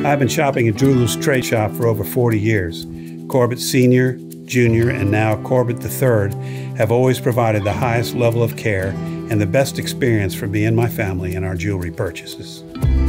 I've been shopping at Jeweler's Trade Shop for over 40 years. Corbett Sr., Jr., and now Corbett III have always provided the highest level of care and the best experience for me and my family in our jewelry purchases.